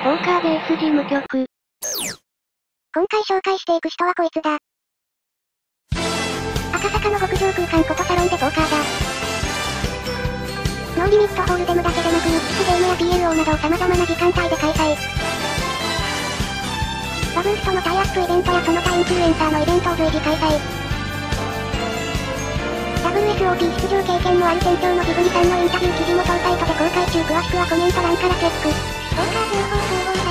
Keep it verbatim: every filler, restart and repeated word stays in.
ポーカーベース事務局。 今回紹介していく人はこいつだ。赤坂の極上空間ことサロンでポーカーだ。ノーリミットホールデムだけでなくミックスゲームや ピーエルオー などを様々な時間帯で開催。バブースとのタイアップイベントやその他インフルエンサーのイベントを随時開催。ダブリューエスオーピー 出場経験のある店長のジブリさんのインタビュー記事も当サイトで公開中。詳しくはコメント欄からチェック。ポーカー情報総合